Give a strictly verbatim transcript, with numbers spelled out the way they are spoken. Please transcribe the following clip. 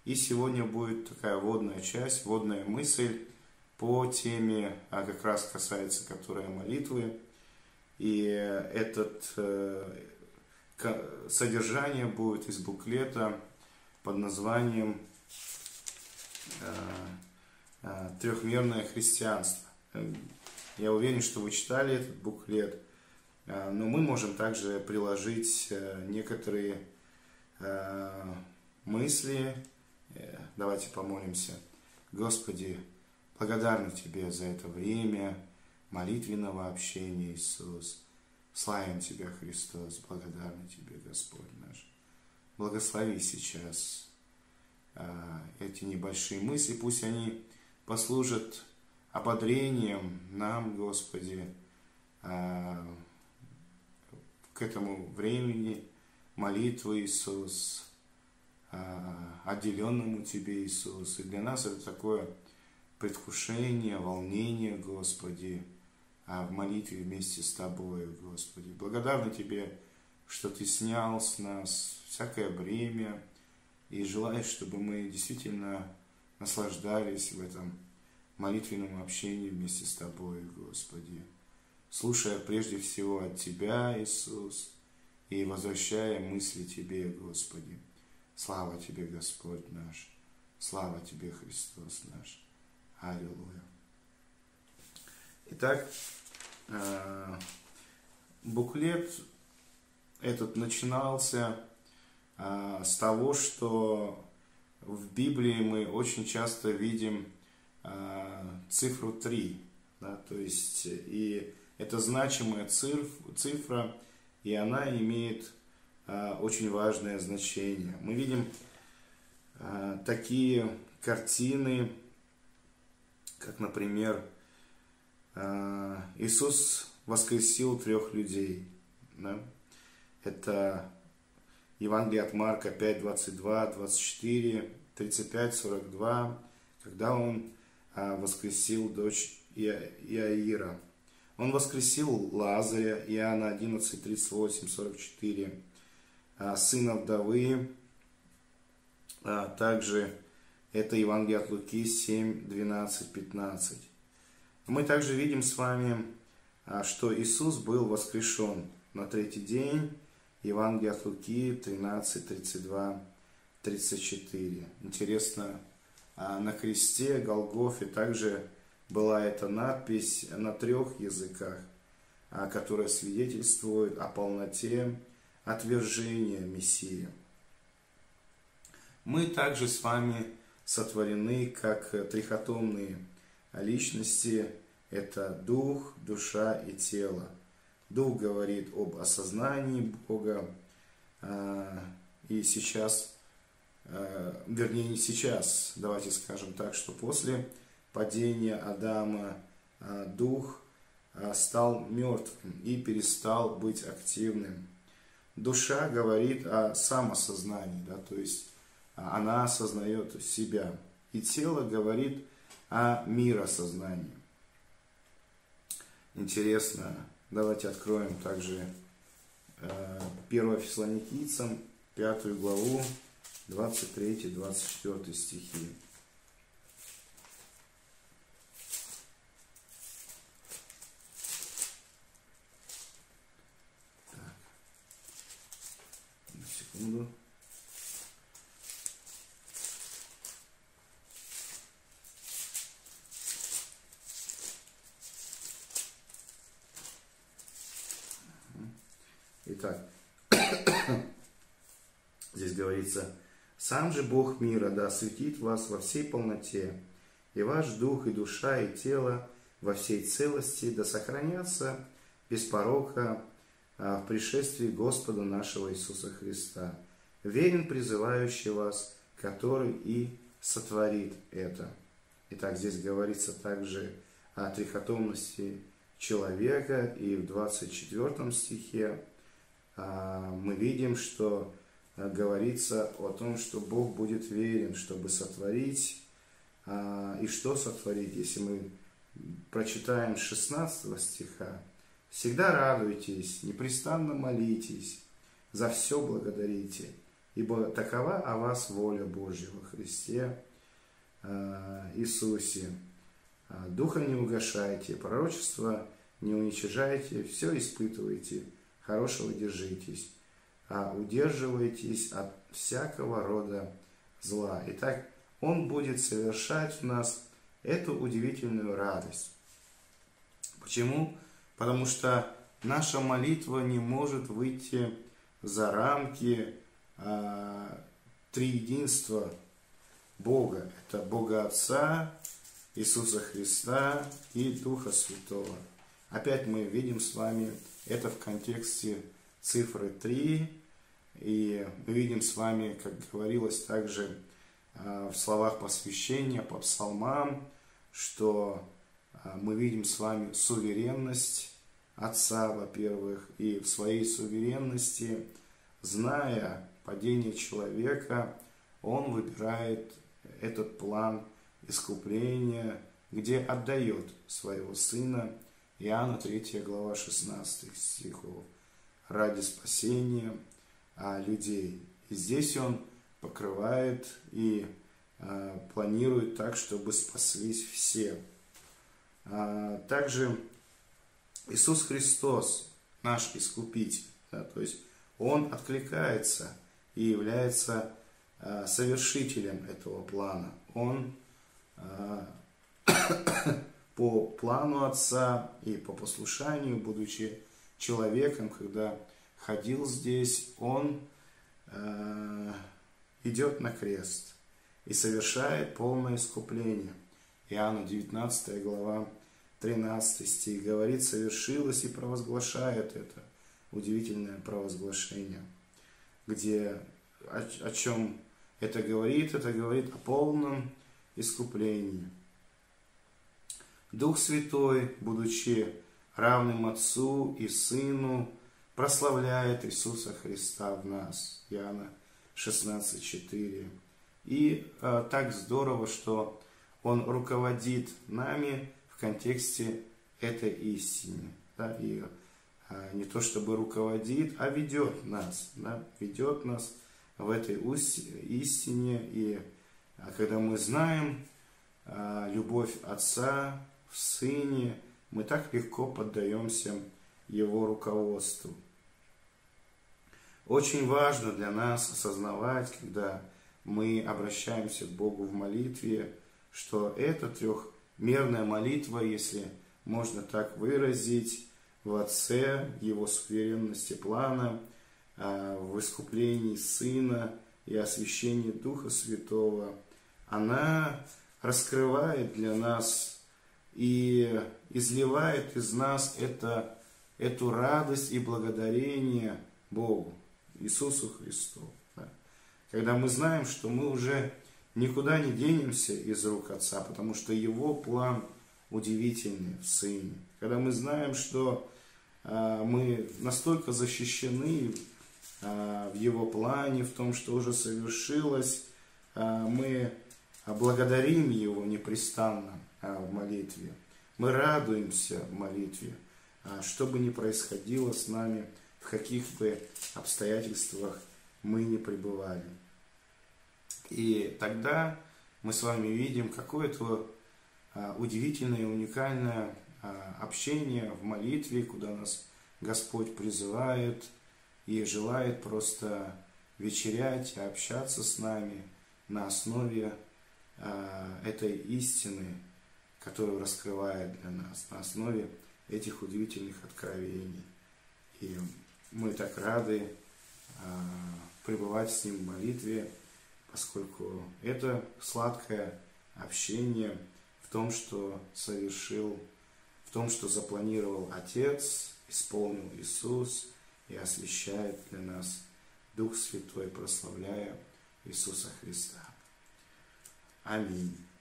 И сегодня будет такая вводная часть, вводная мысль по теме, а как раз касается которая молитвы. И этот содержание будет из буклета под названием «Трехмерное христианство». Я уверен, что вы читали этот буклет, но мы можем также приложить некоторые мысли. Давайте помолимся. Господи, благодарны Тебе за это время молитвенного общения, Иисус. Славим Тебя, Христос, благодарны Тебе, Господь наш. Благослови сейчас эти небольшие мысли, пусть они послужат ободрением нам, Господи, к этому времени молитвы, Иисус, отделенному Тебе, Иисус. И для нас это такое предвкушение, волнение, Господи, в молитве вместе с Тобой, Господи. Благодарны Тебе, что Ты снял с нас всякое бремя и желаешь, чтобы мы действительно наслаждались в этом молитвенном общении вместе с Тобой, Господи. Слушая прежде всего от Тебя, Иисус, и возвращая мысли Тебе, Господи. Слава Тебе, Господь наш. Слава Тебе, Христос наш. Аллилуйя. Итак, буклет этот начинался с того, что в Библии мы очень часто видим цифру три. Да, то есть, и это значимая цифра, и она имеет очень важное значение. Мы видим такие картины, как, например, Иисус воскресил трех людей. Да? Это Евангелие от Марка пять, двадцать два, двадцать четыре, тридцать пять, сорок два, когда Он воскресил дочь Иаира. Он воскресил Лазаря, Иоанна одиннадцать, тридцать восемь, сорок четыре, сына вдовы. Также это Евангелие от Луки семь, двенадцать, пятнадцать. Мы также видим с вами, что Иисус был воскрешен на третий день. Евангелие от Луки тринадцать, тридцать два, тридцать четыре. Интересно, на кресте Голгофе также была эта надпись на трех языках, которая свидетельствует о полноте отвержения Мессии. Мы также с вами сотворены как трихотомные личности. Это дух, душа и тело. Дух говорит об осознании Бога. И сейчас, вернее не сейчас, давайте скажем так, что после падения Адама дух стал мертвым и перестал быть активным. Душа говорит о самосознании, да, то есть она осознает себя. И тело говорит о миросознании. Интересно, давайте откроем также первое Фессалоникийцам, пятую главу, двадцать третий, двадцать четвёртый стихи. Так. Секунду. Итак, здесь говорится: «Сам же Бог мира да осветит вас во всей полноте, и ваш дух, и душа, и тело во всей целости да сохранятся без порока в пришествии Господа нашего Иисуса Христа. Верен призывающий вас, который и сотворит это». Итак, здесь говорится также о трихотомности человека, и в двадцать четвёртом стихе мы видим, что говорится о том, что Бог будет верен, чтобы сотворить. И что сотворить, если мы прочитаем шестнадцатого стиха: «Всегда радуйтесь, непрестанно молитесь, за все благодарите, ибо такова о вас воля Божья во Христе э, Иисусе. Духа не угашайте, пророчество не уничижайте, все испытывайте, хорошего держитесь, а удерживайтесь от всякого рода зла. Итак, Он будет совершать в нас эту удивительную радость. Почему? Потому что наша молитва не может выйти за рамки а, триединства Бога. Это Бога Отца, Иисуса Христа и Духа Святого. Опять мы видим с вами это в контексте цифры три. И мы видим с вами, как говорилось также в словах посвящения по псалмам, что мы видим с вами суверенность Отца, во-первых, и в своей суверенности, зная падение человека, Он выбирает этот план искупления, где отдает своего Сына, Иоанна третья глава шестнадцать стихов, ради спасения людей. И здесь Он покрывает и э, планирует так, чтобы спаслись все. А также Иисус Христос, наш Искупитель, да, то есть Он откликается и является э, совершителем этого плана. Он э, по плану Отца и по послушанию, будучи человеком, когда ходил здесь, Он э, идет на крест и совершает полное искупление. Иоанна девятнадцатая глава, тринадцатый стих говорит: совершилось, и провозглашает это удивительное провозглашение. Где, о, о чем это говорит? Это говорит о полном искуплении. Дух Святой, будучи равным Отцу и Сыну, прославляет Иисуса Христа в нас. Иоанна шестнадцать четыре. И э, так здорово, что Он руководит нами в контексте этой истины. Да? И э, не то чтобы руководит, а ведет нас. Да? Ведет нас в этой истине. И э, когда мы знаем э, любовь Отца в Сыне, мы так легко поддаемся Его руководству. Очень важно для нас осознавать, когда мы обращаемся к Богу в молитве, что эта трехмерная молитва, если можно так выразить, в Отце, Его суверенности плана, в искуплении Сына и освящении Духа Святого, она раскрывает для нас и изливает из нас это, эту радость и благодарение Богу, Иисусу Христу. Да. Когда мы знаем, что мы уже никуда не денемся из рук Отца, потому что Его план удивительный в Сыне. Когда мы знаем, что а, мы настолько защищены а, в Его плане, в том, что уже совершилось, а, мы благодарим Его непрестанно а, в молитве. Мы радуемся в молитве, а, что бы ни происходило с нами, в каких бы обстоятельствах мы не пребывали. И тогда мы с вами видим какое-то а, удивительное и уникальное а, общение в молитве, куда нас Господь призывает и желает просто вечерять и общаться с нами на основе а, этой истины, которую раскрывает для нас, на основе этих удивительных откровений. И мы так рады а, пребывать с Ним в молитве, поскольку это сладкое общение в том, что совершил, в том, что запланировал Отец, исполнил Иисус и освящает для нас Дух Святой, прославляя Иисуса Христа. Аминь.